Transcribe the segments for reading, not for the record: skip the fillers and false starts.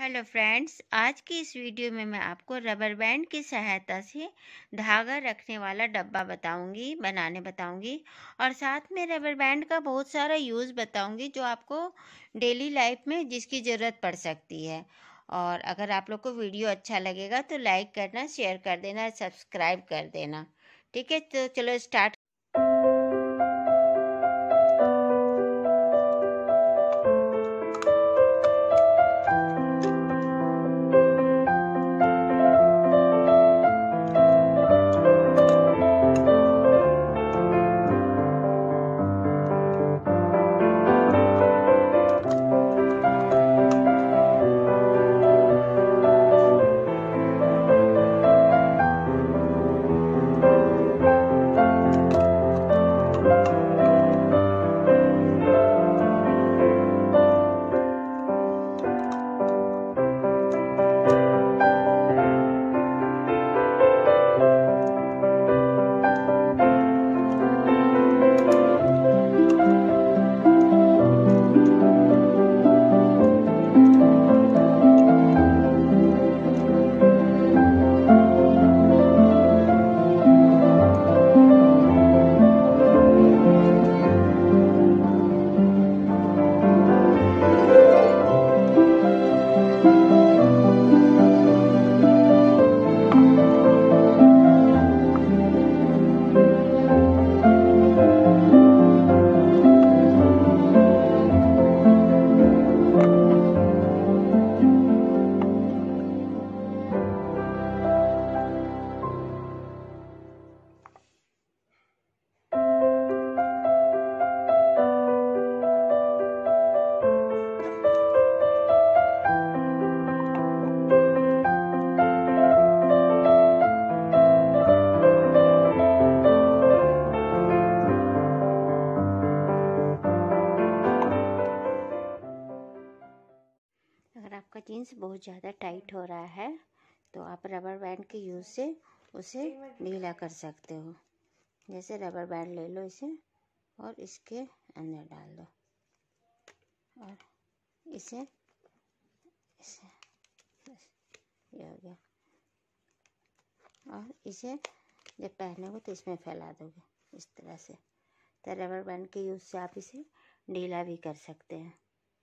Hello friends, आज की इस वीडियो में मैं आपको रबर बैंड की सहायता से धागा रखने वाला डब्बा बनाने बताऊंगी और साथ में रबर बैंड का बहुत सारा यूज़ बताऊंगी जो आपको डेली लाइफ में जिसकी ज़रूरत पड़ सकती है। और अगर आप लोग को वीडियो अच्छा लगेगा तो लाइक करना, शेयर कर देना, सब्सक्राइब कर देना। ठीक है, तो चलो स्टार्ट। अगर आपका जीन्स बहुत ज़्यादा टाइट हो रहा है तो आप रबर बैंड के यूज़ से उसे ढीला कर सकते हो। जैसे रबर बैंड ले लो इसे और इसके अंदर डाल दो और इसे इसे ये हो गया। और इसे जब पहनोगे तो इसमें फैला दोगे इस तरह से। तो रबर बैंड के यूज़ से आप इसे ढीला भी कर सकते हैं।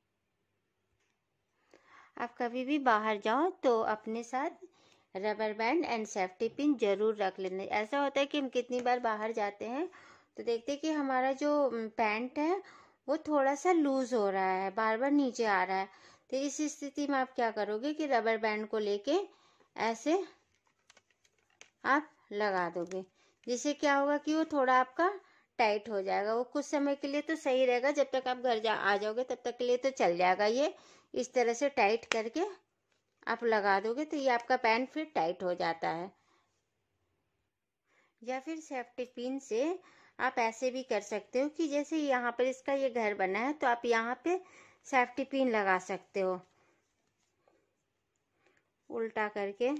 आप कभी भी बाहर जाओ तो अपने साथ rubber band and safety pin जरूर रख लेना। ऐसा होता है कि हम कितनी बार बाहर जाते हैं तो देखते हैं कि हमारा जो पैंट है वो थोड़ा सा लूज हो रहा है, बार बार नीचे आ रहा है। तो इस स्थिति में आप क्या करोगे कि रबर बैंड को लेके ऐसे आप लगा दोगे, जिससे क्या होगा कि वो थोड़ा आपका टाइट हो जाएगा। वो कुछ समय के लिए तो सही रहेगा, जब तक आप घर आ जाओगे तब तक के लिए तो चल जाएगा। ये इस तरह से टाइट करके आप लगा दोगे तो ये आपका पैंट फिर टाइट हो जाता है। या फिर सेफ्टी पिन से आप ऐसे भी कर सकते हो कि जैसे यहाँ पर इसका ये घर बना है तो आप यहाँ पे सेफ्टी पिन लगा सकते हो उल्टा करके।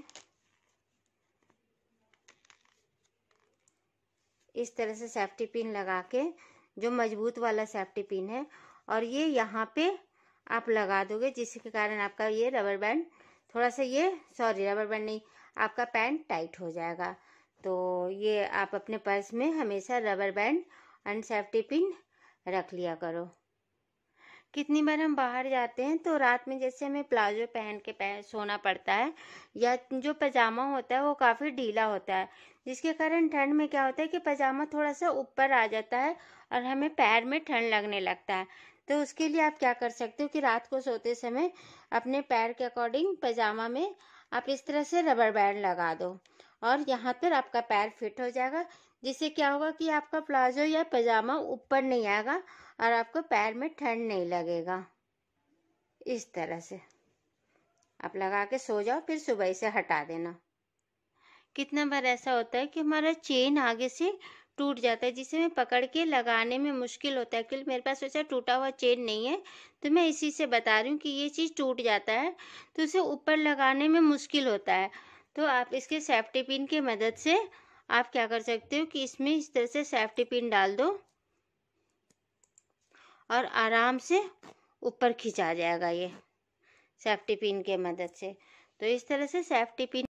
इस तरह से सेफ्टी पिन लगा के, जो मजबूत वाला सेफ्टी पिन है, और ये यहाँ पे आप लगा दोगे, जिसके कारण आपका ये रबर बैंड थोड़ा सा रबर बैंड नहीं, आपका पैंट टाइट हो जाएगा। तो ये आप अपने पर्स में हमेशा rubber band and safety pin रख लिया करो। कितनी बार हम बाहर जाते हैं तो रात में जैसे हमें प्लाजो पहन के सोना पड़ता है, या जो पजामा होता है वो काफ़ी ढीला होता है, जिसके कारण ठंड में क्या होता है कि पजामा थोड़ा सा ऊपर आ जाता है और हमें पैर में ठंड लगने लगता है। तो उसके लिए आप क्या कर सकते हो कि रात को सोते समय अपने पैर के अकॉर्डिंग पजामा में आप इस तरह से रबर बैंड लगा दो और यहाँ पर आपका पैर फिट हो जाएगा, जिससे क्या होगा कि आपका प्लाजो या पजामा ऊपर नहीं आएगा और आपको पैर में ठंड नहीं लगेगा। इस तरह से आप लगा के सो जाओ, फिर सुबह इसे हटा देना। कितना बार ऐसा होता है कि हमारा चेन आगे से टूट जाता है, जिसे मैं पकड़ के लगाने में मुश्किल होता है, क्योंकि मेरे पास वैसा टूटा हुआ चेन नहीं है। तो मैं इसी से बता रही हूँ कि ये चीज़ टूट जाता है तो उसे ऊपर लगाने में मुश्किल होता है। तो आप इसके सेफ्टी पिन की मदद से आप क्या कर सकते हो कि इसमें इस तरह से सेफ्टी पिन डाल दो और आराम से ऊपर खिंचा जाएगा ये सेफ्टी पिन के मदद से। तो इस तरह से सेफ्टी पिन